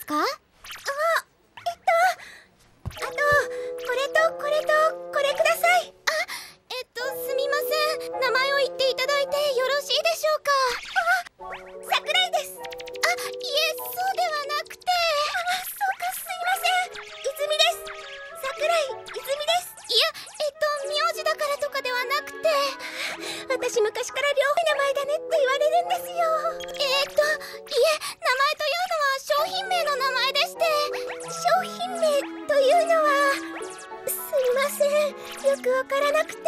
ですか？ これとこれとこれください。 すみません。名前を言っていただいてよろしいでしょうか？ 桜井です。 いえ、そうではなくて。 そうか、すいません。泉です。桜井泉です。 いや、名字だからとかではなくて。 私昔から両名前だねって言われるんですよ。 いえ、名前というのは商品名の名前でして。 商品名というのは、すいません。よくわからなくて。